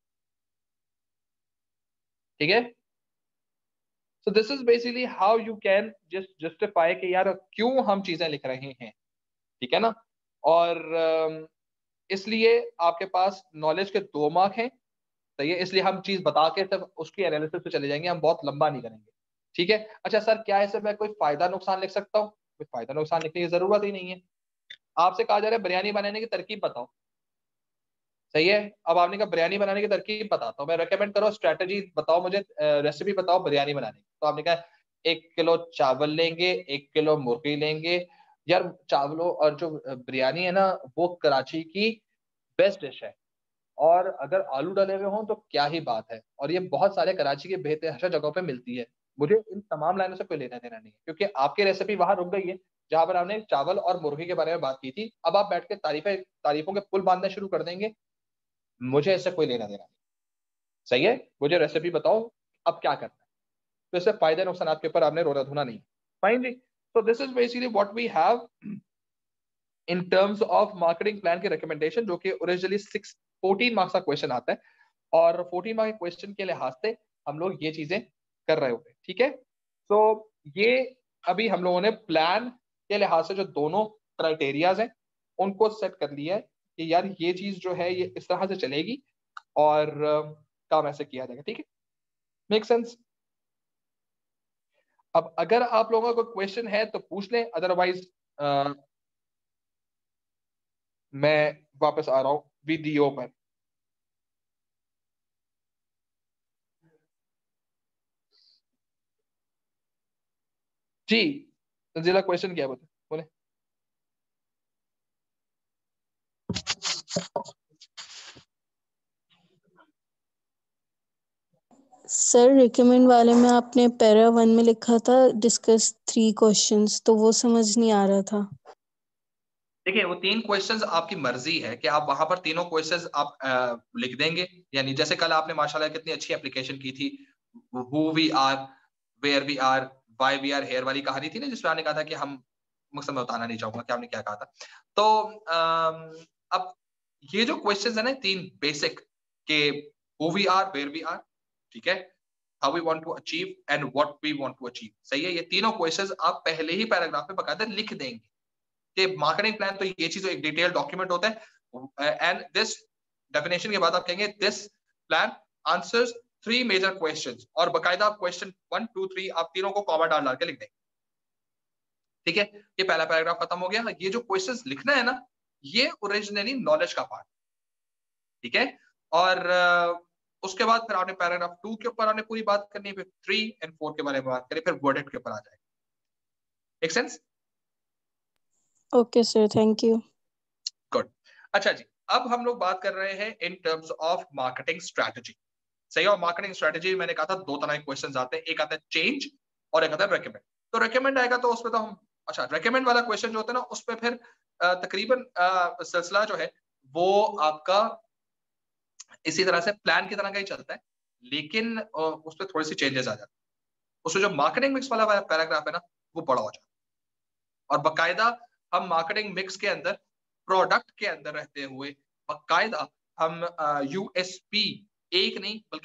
ठीक है, so this is basically how you can just justify कि यार क्यों हम चीजें लिख रहे हैं। ठीक है ना, और um, इसलिए आपके पास नॉलेज के दो मार्क हैं, सही है, इसलिए हम चीज बता के सिर्फ उसकी एनालिसिस पे चले जाएंगे, हम बहुत लंबा नहीं करेंगे। ठीक है, अच्छा सर क्या है, सर मैं कोई फायदा नुकसान लिख सकता हूँ? कोई फायदा नुकसान लिखने की जरूरत ही नहीं है। आपसे कहा जा रहा है बिरयानी बनाने की तरकीब बताओ, सही है, अब आपने कहा बिरयानी बनाने की तरकीब बताता हूँ मैं, रेकमेंड करो स्ट्रेटजी बताओ मुझे, रेसिपी बताओ बिरयानी बनाने की। तो आपने कहा एक किलो चावल लेंगे, एक किलो मुर्गी लेंगे। यार चावलों और जो बिरयानी है ना वो कराची की बेस्ट डिश है, और अगर आलू डले हुए हों तो क्या ही बात है, और ये बहुत सारे कराची के बेहतर जगहों पे मिलती है। मुझे इन तमाम लाइनों से कोई लेना देना नहीं है, क्योंकि आपकी रेसिपी वहां रुक गई है जहां पर आपने चावल और मुर्गी के बारे में बात की थी। अब आप बैठ के तारीफें तारीफों के पुल बांधने शुरू कर देंगे, मुझे इससे कोई लेना देना नहीं। सही है, मुझे रेसिपी बताओ अब क्या करना है। तो इससे फायदे नुकसान आपके ऊपर आपने रोना धोना नहीं। Finally so this is basically what we have in terms of marketing plan के recommendation, जो कि ओरिजिनली सिक्स फोर्टीन मार्क्स का क्वेश्चन आता है, और फोर्टीन मार्क्स के क्वेश्चन के लिहाज से हम लोग ये चीजें कर रहे होते हैं। ठीक है, तो ये अभी हम लोगों ने प्लान के लिहाज से जो दोनों क्राइटेरियाज हैं उनको सेट कर लिया है कि यार ये चीज जो है ये इस तरह से चलेगी, और uh, काम ऐसे किया जाएगा। ठीक है, मेक सेंस? अब अगर आप लोगों का कोई क्वेश्चन है तो पूछ लें, अदरवाइज मैं वापस आ रहा हूं वीडियो पर। जी तंजीला, क्वेश्चन क्या बता बोले? सर रिकमेंड वाले में आपने पैरा वन में लिखा था डिस्कस थ्री क्वेश्चंस, तो वो समझ नहीं आ रहा था। देखिए वो तीन क्वेश्चंस आपकी मर्जी है कि आप वहां पर तीनों क्वेश्चंस आप आ, लिख देंगे, यानी जैसे कल आपने माशाल्लाह कितनी अच्छी एप्लीकेशन की थी, who we are, where we are, why we are here वाली कहानी थी ना, जिसमें आपने कहा था कि हम, मुझसे मैं बताना नहीं चाहूंगा कि आपने क्या कहा था। तो आम, अब ये जो क्वेश्चंस है ना तीन बेसिक के, who we are, where we are, ठीक है, how we want to achieve and what we want to achieve, सही है, ये तीनों क्वेश्चंस आप पहले ही पैराग्राफ में बकायदा लिख देंगे कि मार्केटिंग प्लान तो ये चीज एक डिटेल डॉक्यूमेंट होता है, एंड दिस डेफिनेशन के बाद आप कहेंगे this plan answers three major questions, और बकायदा आप क्वेश्चन वन टू थ्री आप तीनों को कॉमा डाल डाल के लिख देंगे। ठीक है, ये पहला पैराग्राफ खत्म हो गया। ये जो क्वेश्चंस लिखना है ना ये ओरिजिनली नॉलेज का पार्ट, ठीक है, और uh, उसके बाद फिर आपने पैराग्राफ टू के ऊपर आपने पूरी बात करनी है, फिर थ्री एंड फोर के बारे में बात करें, फिर वर्डेड के ऊपर आ जाएगा। Make sense? Okay sir, thank you. Good. अच्छा जी, अब हम लोग बात कर रहे हैं in terms of marketing strategy. सही, और मार्केटिंग स्ट्रेटजी मैंने कहा था दो तरह के क्वेश्चंस आते हैं, एक आता है चेंज और एक आता है रेकमेंड। तो रेकमेंड आएगा तो उसमें तो हम, अच्छा रेकमेंड वाला क्वेश्चन जो होता है ना उसमें फिर तकरीबन सिलसिला जो है वो आपका इसी तरह से प्लान की तरह का ही चलता है, लेकिन उस पर थोड़ी सी चेंजेस आ जाती है। उसमें जो मार्केटिंग मिक्स वाला पैराग्राफ है ना वो बड़ा हो जाता है, और बाकायदा हम मार्केटिंग मिक्स के अंदर प्रोडक्ट के अंदर रहते हुए बाकायदा हम यूएसपी एक नहीं बल्कि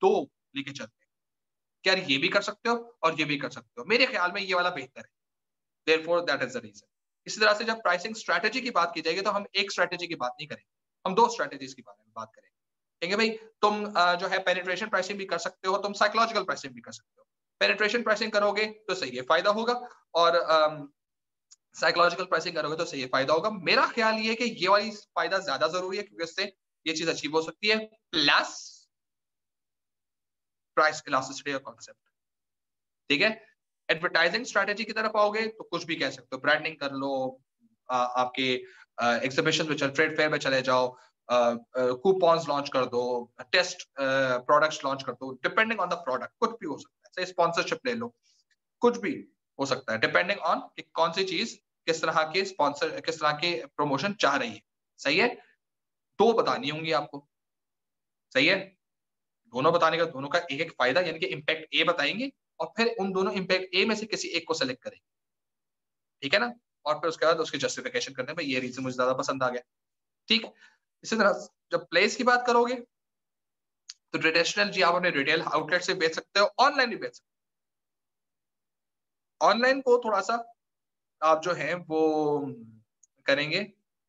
दो लेके चलते हैं, क्या ये भी कर सकते हो और ये भी कर सकते हो। मेरे ख्याल में ये वाला बेहतर है, therefore that is the reason. इसी तरह से जब प्राइसिंग स्ट्रेटेजी की बात की जाएगी तो हम एक स्ट्रेटेजी की बात नहीं करेंगे, हम दो स्ट्रेटेजीज की बारे में बात करेंगे। कहेंगे भाई तुम uh, जो है पेनिट्रेशन प्राइसिंग भी कर सकते हो, तुम साइकोलॉजिकल प्राइसिंग भी कर सकते हो। पेनिट्रेशन प्राइसिंग करोगे तो सही है, फायदा होगा, और साइकोलॉजिकल um, प्राइसिंग करोगे तो सही है, फायदा होगा। मेरा ख्याल ये है कि ये वाली फायदा ज्यादा जरूरी है, क्योंकि इससे ये चीज अचीव हो सकती है, प्लस प्राइस इलास्टिसिटी का कॉन्सेप्ट। ठीक है, एडवर्टाइजिंग स्ट्रेटेजी की तरफ आओगे तो कुछ भी कह सकते हो, ब्रांडिंग कर लो, आ, आपके एग्जीबिशन में चल, ट्रेड फेयर में चले जाओ, कूपन्स लॉन्च कर दो, टेस्ट प्रोडक्ट्स लॉन्च कर दो, डिपेंडिंग ऑन द प्रोडक्ट, कुछ भी हो सकता है। स्पॉन्सरशिप ले लो, कुछ भी हो सकता है, डिपेंडिंग ऑन कि कौन सी चीज किस तरह के स्पॉन्सर, किस तरह के प्रमोशन चाह रही है। सही है, दो बतानी होंगी आपको, सही है, दोनों बताने का, दोनों का एक एक फायदा यानी कि इम्पैक्ट ए बताएंगे, और फिर उन दोनों इम्पैक्ट ए में से किसी एक को सेलेक्ट करेंगे, ठीक है ना, और फिर उसके बाद उसकी जस्टिफिकेशन करने में ये रीजन मुझे ज्यादा पसंद आ गया। ठीक, इसी तरह जब प्लेस की बात करोगे तो ट्रेडिशनल जी आप अपने रिटेल आउटलेट से बेच सकते हो, ऑनलाइन भी बेच सकते हो। ऑनलाइन को थोड़ा सा आप जो है वो करेंगे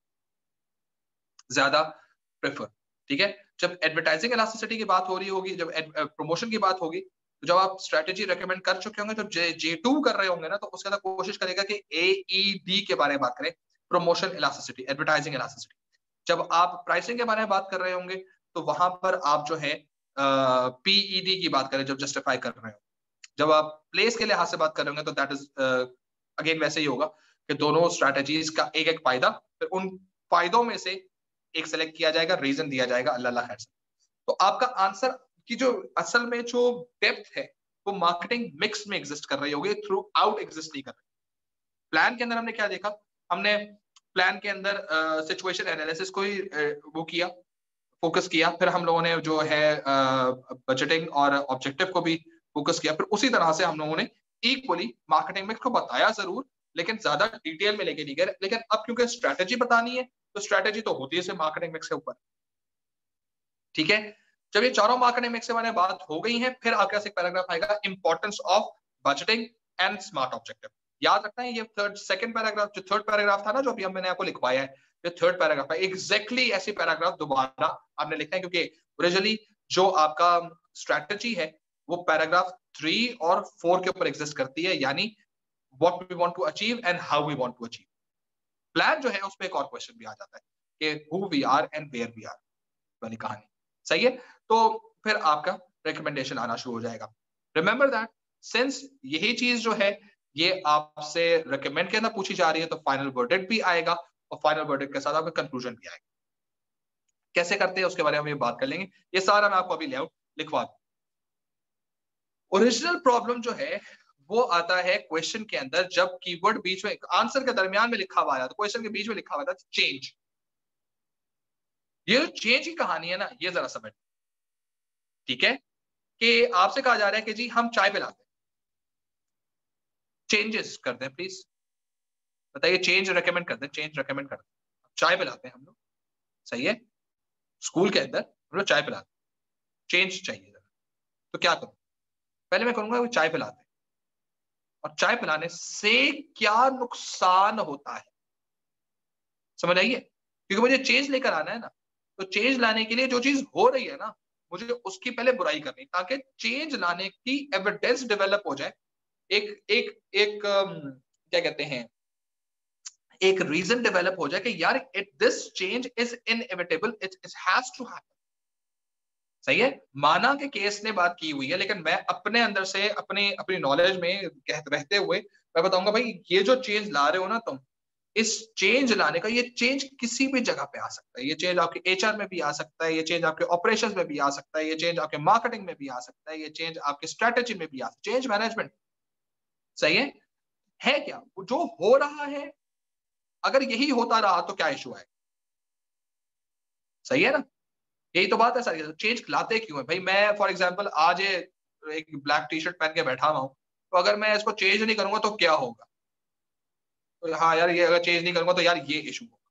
ज्यादा प्रेफर। ठीक है, जब एडवर्टाइजिंग इलास्टिसिटी की बात हो रही होगी, जब प्रमोशन की बात होगी, तो जब आप स्ट्रेटेजी रेकमेंड कर चुके होंगे, तो जे जे टू कर रहे होंगे ना, तो उसके अंदर कोशिश करेगा कि ए ई डी के बारे में बात करें, प्रमोशन इलास्टिसिटी, एडवर्टाइजिंग इलास्टिसिटी। जब आप प्राइसिंग के बारे में बात कर रहे होंगे तो वहां पर आप जो है पी ई डी की बात करें, जब जस्टिफाई कर रहे हो। जब आप प्लेस के लिहाज से बात कर रहे होंगे तो दैट इज अगेन वैसे ही होगा कि दोनों स्ट्रेटेजीज का एक एक फायदा, फिर उन फायदों में से एक सेलेक्ट किया जाएगा, रीजन दिया जाएगा, अल्लाह खैर से। तो आपका आंसर की जो असल में जो डेप्थ है वो मार्केटिंग मिक्स में एग्जिस्ट कर रही होगी, थ्रू आउट एग्जिस्ट नहीं कर रही। प्लान के अंदर हमने क्या देखा, हमने प्लान के अंदर सिचुएशन uh, एनालिसिस को ही uh, वो किया, फोकस किया, फिर हम लोगों ने जो है बजटिंग uh, और ऑब्जेक्टिव को भी फोकस किया, फिर उसी तरह से हम लोगों ने इक्वली मार्केटिंग मिक्स को बताया जरूर, लेकिन ज्यादा डिटेल में लेके नहीं गए। लेकिन अब क्योंकि स्ट्रेटेजी बतानी है तो स्ट्रेटेजी तो होती है सिर्फ मार्केटिंग मिक्स के ऊपर। ठीक है, जब ये चारों मार्केटिंग मिक्स के बारे में बात हो गई है, फिर आपके पास एक पैराग्राफ आएगा, importance of budgeting and smart objective. याद रखना है ये थर्ड सेकंड पैराग्राफ, जो थर्ड पैराग्राफ था ना, जो अभी मैंने आपको लिखवाया है, ये थर्ड पैराग्राफ है। एग्जैक्टली ऐसी पैराग्राफ दोबारा आपने लिखना है, क्योंकि ओरिजिनली जो आपका स्ट्रेटेजी है वो पैराग्राफ थ्री और फोर के ऊपर एग्जिस्ट करती है, यानी what we want to achieve and how we want to achieve. Plan जो है उसमें एक और क्वेश्चन भी आ जाता है कि who we are and where we are वाली कहानी। सही है, तो फिर आपका रिकमेंडेशन आना शुरू हो जाएगा। रिमेंबर दैट सिंस यही चीज जो है ये आपसे रिकमेंड के अंदर पूछी जा रही है, तो फाइनल वर्डिक्ट भी आएगा, और फाइनल वर्डिक्ट के साथ आपका कंक्लूजन भी आएगा। कैसे करते हैं उसके बारे में बात कर लेंगे, ये सारा मैं आपको अभी लेआउट लिखवा दूं। ओरिजिनल प्रॉब्लम जो है वो आता है क्वेश्चन के अंदर, जब कीवर्ड बीच में, आंसर के दरमियान में लिखा हुआ है, तो क्वेश्चन के बीच में लिखा हुआ था चेंज। ये जो चेंज की कहानी है ना, ये जरा समझ, ठीक है, कि आपसे कहा जा रहा है कि जी हम चाय पिलाते हैं, चेंजेस कर दें प्लीज, बताइए, चेंज रेकमेंड कर दें, चेंज रेकमेंड कर दें, चाय पिलाते हैं हम लोग, सही है, स्कूल के अंदर हम लोग चाय पिलाते हैं, चेंज चाहिए जरा, तो क्या करूं, पहले मैं करूंगा वो चाय पिलाते हैं, और चाय पिलाने से क्या नुकसान होता है, समझ आइए, क्योंकि मुझे चेंज लेकर आना है ना, तो चेंज लाने के लिए जो चीज हो रही है ना, मुझे उसकी पहले बुराई करनी, ताकि चेंज लाने की एविडेंस डेवलप हो जाए, एक एक एक क्या कहते हैं, एक रीजन डेवलप हो जाए कि यार it this change is inevitable, it it has to happen. सही है, माना के केस ने बात की हुई है, लेकिन मैं अपने अंदर से अपने अपनी नॉलेज में कहते रहते हुए मैं बताऊंगा भाई ये जो चेंज ला रहे हो ना तुम, इस चेंज लाने का, ये चेंज किसी भी जगह पे आ सकता है, ये चेंज आपके एचआर में भी आ सकता है, ये चेंज आपके ऑपरेशंस में भी आ सकता है, ये चेंज आपके मार्केटिंग में भी आ सकता है, ये चेंज आपके स्ट्रेटेजी में भी आ सकता है, चेंज मैनेजमेंट। सही है, है क्या जो हो रहा है, अगर यही होता रहा तो क्या इशू है, सही है ना, यही तो बात है सर। चेंज लाते क्यों है भाई, मैं फॉर एग्जांपल आज एक ब्लैक टी शर्ट पहन के बैठा हुआ हूं, तो अगर मैं इसको चेंज नहीं करूंगा तो क्या होगा, तो हाँ यार ये अगर चेंज नहीं करूंगा तो यार ये इशू होगा,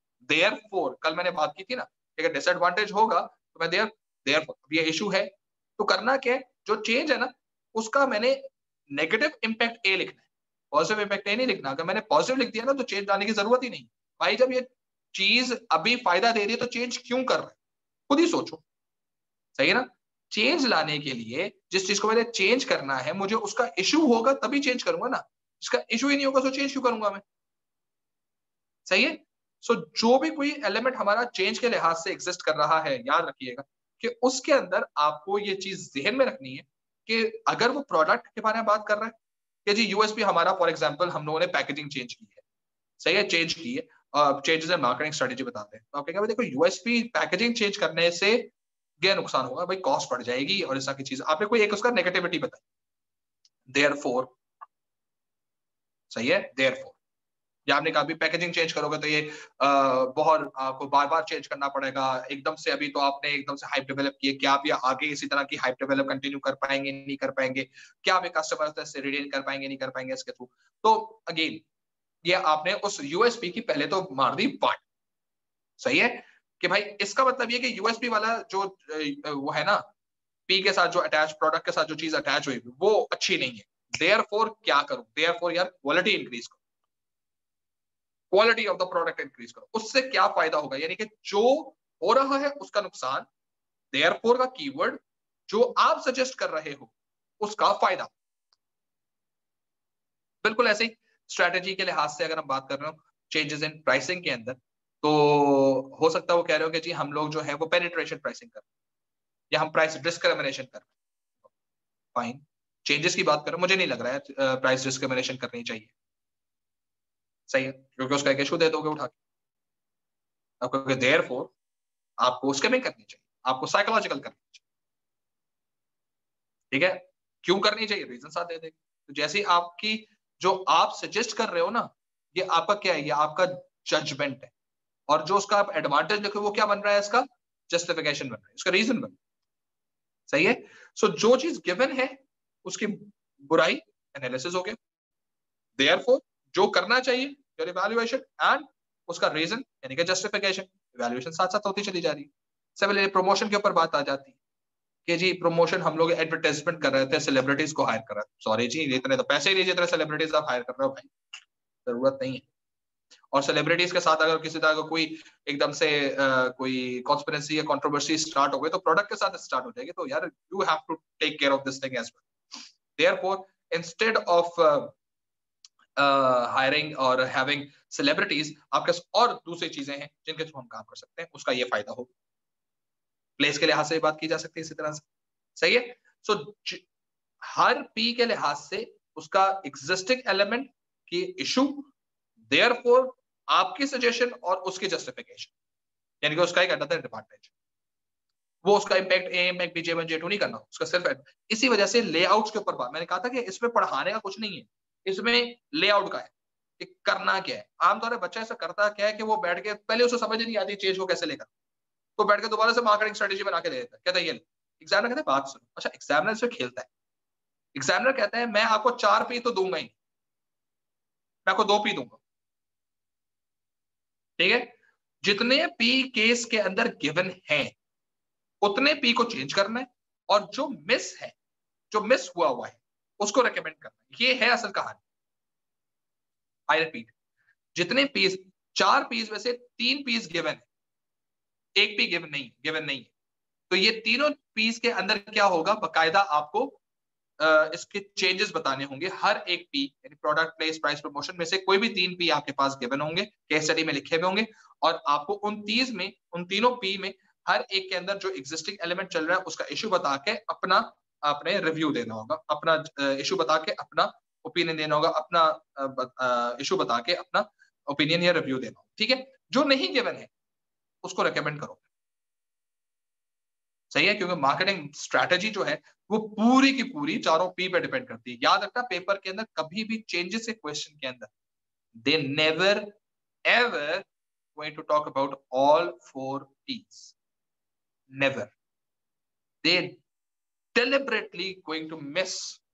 देयरफॉर कल मैंने बात की थी ना, अगर डिसएडवांटेज होगा तो मैं देयर देयरफॉर ये इशू है, तो करना क्या है, जो चेंज है ना उसका मैंने नेगेटिव इम्पैक्ट ए लिखना है, पॉजिटिव इम्पैक्ट ए नहीं लिखना। अगर मैंने पॉजिटिव लिख दिया ना तो चेंज लाने की जरूरत ही नहीं। भाई जब ये चीज अभी फायदा दे रही है तो चेंज क्यों कर रहा है, खुद ही सोचो, सही है ना। चेंज लाने के लिए जिस चीज को मैंने चेंज करना है मुझे उसका इशू होगा तभी चेंज करूंगा ना, इसका इशू ही नहीं होगा तो चेंज क्यों करूंगा मैं, सही है। सो so, जो भी कोई एलिमेंट हमारा चेंज के लिहाज से एग्जिस्ट कर रहा है, याद रखिएगा कि उसके अंदर आपको ये चीज जहन में रखनी है कि अगर वो प्रोडक्ट के बारे में बात कर रहा है कि जी यूएसपी हमारा, फॉर एग्जांपल हम लोगों ने पैकेजिंग चेंज की है, सही है, चेंज की है, चेंजेस इन मार्केटिंग स्ट्रेटेजी बताते हैं, तो आप कहेंगे देखो यूएसपी पैकेजिंग चेंज करने से क्या नुकसान होगा, भाई कॉस्ट बढ़ जाएगी और इस तरह की चीज, आपने कोई एक उसका नेगेटिविटी बताई, देयरफॉर, सही है, देयरफॉर, या आपने कहा भी पैकेजिंग चेंज करोगे तो ये आ, बहुत आपको बार बार चेंज करना पड़ेगा एकदम से, अभी तो आपने एकदम से हाइप डेवलप किए, क्या आप ये आगे इसी तरह की हाइप डेवलप कंटिन्यू कर पाएंगे, नहीं कर पाएंगे, क्या आप कस्टमर से रिटेन कर पाएंगे, नहीं कर पाएंगे इसके थ्रू। तो अगेन ये आपने उस यूएसपी की पहले तो मार दी बात, सही है, कि भाई इसका मतलब ये कि यूएसपी वाला जो वो है ना, पी के साथ जो अटैच, प्रोडक्ट के साथ जो चीज अटैच हुई वो अच्छी नहीं है, देयरफॉर क्या करूं, देयरफॉर यार क्वालिटी इंक्रीज करो, quality of the product increase करो, उससे क्या फायदा होगा, यानी कि जो हो रहा है उसका नुकसान, देयरफॉर का कीवर्ड, जो आप सजेस्ट कर रहे हो उसका फायदा। बिल्कुल ऐसे ही स्ट्रेटेजी के लिहाज से अगर हम बात कर रहे हो चेंजेस इन प्राइसिंग के अंदर, तो हो सकता है वो कह रहे हो कि जी हम लोग जो है वो पेनिट्रेशन प्राइसिंग कर रहे हैं या हम प्राइस डिस्क्रिमिनेशन कर रहे हैं, फाइन, चेंजेस की बात करो, मुझे नहीं लग रहा है प्राइस डिस्क्रिमिनेशन करनी चाहिए, सही है, क्योंकि उसका एक इशू दे दोगे उठा के, क्योंकि देयरफॉर आपको स्किमिंग करनी चाहिए, आपको साइकोलॉजिकल करनी चाहिए, ठीक है, क्यों करनी चाहिए, रीजन साथ दे देंगे। तो जैसे आपकी जो आप सजेस्ट कर रहे हो ना, ये आपका क्या है, ये आपका जजमेंट है, और जो उसका आप एडवांटेज देखो वो क्या बन रहा है, इसका जस्टिफिकेशन बन रहा है, इसका रीजन बन रहा है, सही है। सो so, जो चीज गिवन है उसकी बुराई एनालिसिस हो गया, देयरफॉर जो करना चाहिए योर इवैल्यूएशन, एंड उसका रीजन यानी कि जस्टिफिकेशन, इवैल्यूएशन साथ साथ होती चली जा रही है। सिमिलरली प्रमोशन के ऊपर बात आ जाती है कि जी प्रमोशन हम लोग एडवर्टाइजमेंट कर रहे थे, सेलिब्रिटीज को हायर कर रहे थे, सॉरी जी इतने तो पैसे ही नहीं जितने सेलिब्रिटीज आप हायर कर रहे हो, भाई जरूरत नहीं है। और सेलिब्रिटीज के साथ अगर किसी तरह का कोई एकदम से uh, कोई कॉन्स्पिरेसी या कंट्रोवर्सी स्टार्ट हो गई तो प्रोडक्ट के साथ स्टार्ट हो जाएगी, तो यार you have to take care of this thing as well. Therefore instead of hiring और हैविंग सेलिब्रिटीज, आपके और दूसरी चीजें हैं जिनके थ्रू हम काम कर सकते हैं, उसका ये फायदा हो। प्लेस के लिहाज से बात की जा सकती है इसी तरह से, सही है। सो so, हर पी के लिहाज से उसका एग्जिस्टिंग एलिमेंट की इशू, देयरफॉर आपकी सजेशन और उसकी जस्टिफिकेशन, यानी कि उसका एक अनदर एडवांटेज, वो उसका impact A impact B J one J two नहीं करना, उसका सिर्फ इसी वजह से लेआउट्स के ऊपर बात, मैंने कहा था कि इसमें पढ़ाने का कुछ नहीं है, इसमें लेआउट का है कि करना क्या है। आमतौर पर बच्चा ऐसा करता क्या है कि वो बैठ के पहले उसे समझ नहीं आती चेंज को कैसे लेकर, तो बैठ के दोबारा से मार्केटिंग स्ट्रेटेजी बना के दे देता है, कहता है ये एग्जामिनर कहता है बात सुनो, अच्छा एग्जामिनर से खेलता है, एग्जामिनर कहता है मैं आपको चार पी तो दूंगा ही, मैं आपको दो पी दूंगा, ठीक है, जितने पी केस के अंदर गिवन है उतने पी को चेंज करना है, और जो मिस है, जो मिस हुआ हुआ है उसको रेकमेंड करना है, ये है असल कहानी। आई रिपीट, जितने पीस, चार पीस में से तीन पीस गिवन है, एक पी गिवन नहीं, गिवन नहीं है, तो ये तीनों पीस के अंदर क्या होगा, बकायदा आपको uh, इसके चेंजेस बताने होंगे, हर एक पी यानी प्रोडक्ट प्लेस प्राइस प्रमोशन में से कोई भी तीन पी आपके पास गिवन होंगे, केस स्टडी में लिखे हुए होंगे, और आपको उन तीस में, उन तीनों पी में हर एक के अंदर जो एग्जिस्टिंग एलिमेंट चल रहा है उसका इशू बता के अपना आपने रिव्यू देना होगा, अपना इशू बता के अपना ओपिनियन देना होगा, अपना इशू बता के अपना ओपिनियन या रिव्यू देना होगा, ठीक है। जो नहीं गिवन है उसको रेकमेंड करो, सही है, क्योंकि मार्केटिंग स्ट्रैटेजी जो है वो पूरी की पूरी चारों पी पे डिपेंड करती है। याद रखना पेपर के अंदर कभी भी चेंजेस है क्वेश्चन के अंदर, they never ever going to talk about all four piece, never, they deliberately going to miss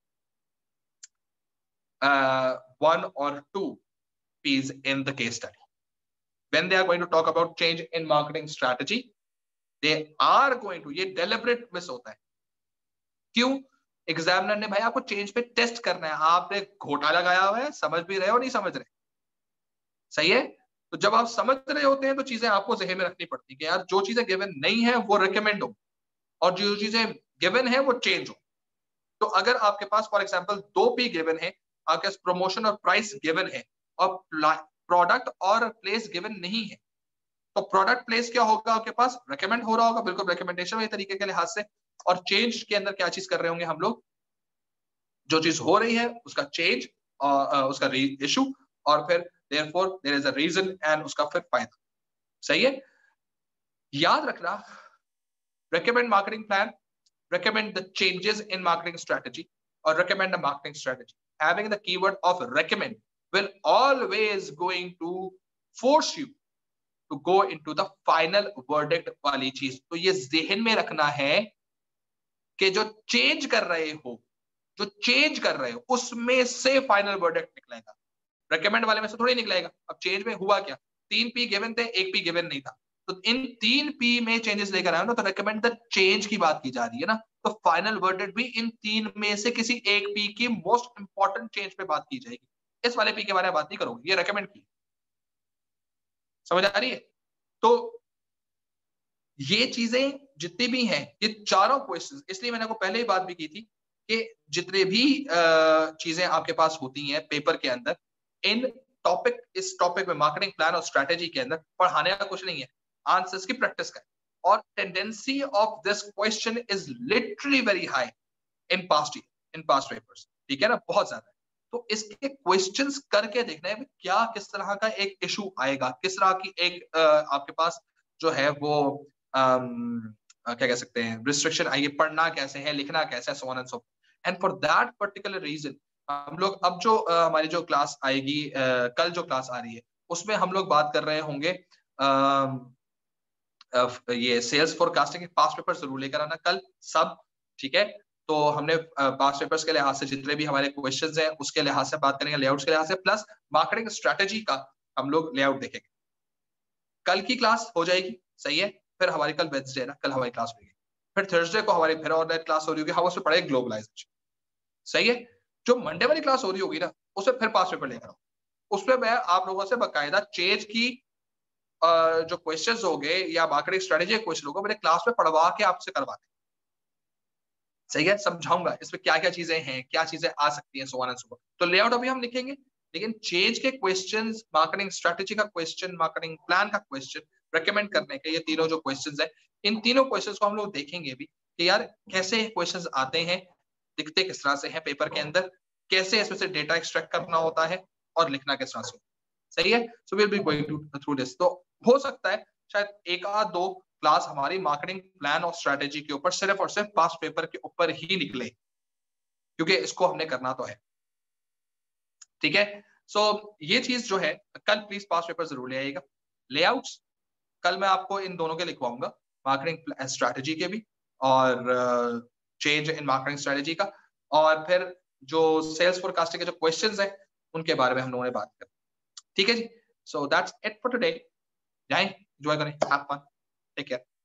uh, one or two p's in the case study. When they are going to talk about change in marketing strategy, they are going to, ये deliberate miss होता है, क्यों? एग्जामिनर ने भाई आपको चेंज पे टेस्ट करना है, आपने घोटा लगाया हुआ है, समझ भी रहे हो नहीं समझ रहे, सही है। तो जब आप समझ रहे होते हैं तो चीजें आपको ज़हन में रखनी पड़ती है कि यार जो चीजें गिवन नहीं है वो रिकमेंड हो, और जो चीजें गिवन है वो चेंज हो। तो अगर आपके पास फॉर एग्जांपल दो पी गिवन है, आपके पास प्रमोशन और प्राइस गिवन है, और प्रोडक्ट और प्लेस गिवन नहीं है, तो प्रोडक्ट प्लेस क्या होगा आपके पास? रिकमेंड हो रहा होगा, बिल्कुल रिकमेंडेशन वाले तरीके के लिहाज से। और चेंज के अंदर क्या चीज कर रहे होंगे हम लोग? जो चीज हो रही है उसका चेंज, और उसका इशू, और फिर therefore there is a reason and उसका फिर फायदा, सही है। याद रखना, recommend marketing plan, recommend the changes in marketing strategy, or recommend a marketing strategy. Having the keyword of recommend will always going to force you to go into the final verdict वाली चीज। तो ये ज़हन में रखना है कि जो चेंज कर रहे हो, जो चेंज कर रहे हो उसमें से फाइनल वर्डिक्ट निकलेगा, रेकमेंड वाले में से थोड़ी निकलेगा। अब चेंज में हुआ क्या? तीन पी गिवन थे, एक पी गिवन नहीं था, तो इन तीन पी में चेंजेस लेकर आए ना, तो रेकमेंड द चेंज की बात की जा रही है ना, तो फाइनल वर्डिक्ट भी इन तीन में से किसी एक पी की मोस्ट इंपॉर्टेंट चेंज पे बात की जाएगी। इस वाले पी के बारे में बात नहीं करोगे, ये रेकमेंड की, समझ आ रही है? तो ये चीजें जितनी भी हैं, ये चारों क्वेश्चंस, इसलिए मैंने आपको पहले ही बात भी की थी कि जितने भी चीजें आपके पास होती हैं पेपर के अंदर, इन टॉपिक इस टॉपिक में मार्केटिंग प्लान और स्ट्रेटेजी के अंदर पढ़ाने का कुछ नहीं है, आंसर्स की प्रैक्टिस करें। और tendency of this question is literally very high in past in past papers, ठीक है ना, बहुत ज्यादा है। तो इसके क्वेश्चंस करके देखना है क्या किस तरह का एक इशू आएगा, किस तरह की एक आपके पास जो है वो Um, क्या कह सकते हैं, रिस्ट्रिक्शन आएगी, पढ़ना कैसे है, लिखना कैसे है, so on and so forth। And for that particular reason हम लोग अब जो uh, हमारी जो क्लास आएगी, uh, कल जो क्लास आ रही है उसमें हम लोग बात कर रहे होंगे uh, uh, ये सेल्स फोरकास्टिंग के पास्ट पेपर जरूर लेकर आना कल सब, ठीक है। तो हमने पास्ट पेपर्स के लिहाज से जितने भी हमारे क्वेश्चंस हैं उसके लिहाज से बात करेंगे, लेआउट्स के लिहाज से, प्लस मार्केटिंग स्ट्रेटेजी का हम लोग लेआउट देखेंगे। कल की क्लास हो जाएगी, सही है। फिर हमारी कल वेडनेसडे है ना, कल हमारी क्लास होगी, फिर थर्सडे को हमारी फिर ऑनलाइन क्लास हो रही होगी, हम उसमें पढ़ेंगे ग्लोबलाइजेशन, सही है। जो मंडे वाली क्लास हो रही होगी ना, उसमें फिर पास पेपर लेकर आओ, उसमें मैं आप लोगों से बाकायदा चेंज की जो क्वेश्चंस होंगे या मार्केटिंग स्ट्रेटेजी क्वेश्चन होगा, मेरे क्लास में पढ़वा के आपसे करवाते, सही है, समझाऊंगा इसमें क्या क्या चीजें हैं, क्या चीजें आ सकती हैं, so on and so forth. तो लेआउट अभी हम लिखेंगे, लेकिन चेंज के क्वेश्चंस, मार्केटिंग स्ट्रेटेजी का क्वेश्चन, मार्केटिंग प्लान का क्वेश्चन, रेकमेंड करने के, ये तीनों जो क्वेश्चंस है, इन तीनों क्वेश्चंस को हम लोग देखेंगे भी कि यार कैसे क्वेश्चंस आते हैं, दिखते किस तरह से हैं पेपर के अंदर, कैसे इसमें से डेटा एक्सट्रैक्ट करना होता है और लिखना किस तरह से, सही है। So we will be going to through this. तो हो सकता है शायद एक आध दो क्लास हमारी मार्केटिंग प्लान और स्ट्रेटेजी के ऊपर सिर्फ और सिर्फ पास्ट पेपर के ऊपर ही निकले, क्योंकि इसको हमने करना तो है, ठीक है। सो so, ये चीज जो है कल प्लीज पास्ट पेपर जरूर ले आइएगा। लेआउट्स कल मैं आपको इन दोनों के लिखवाऊंगा, मार्केटिंग स्ट्रेटेजी के भी और चेंज इन मार्केटिंग स्ट्रेटेजी का, और फिर जो सेल्स फोरकास्टिंग के जो क्वेश्चंस हैं उनके बारे में हम लोगों ने बात करी, ठीक है जी। So that's it for today, जाएं, एंजॉय करें, हैव फन, टेक केयर।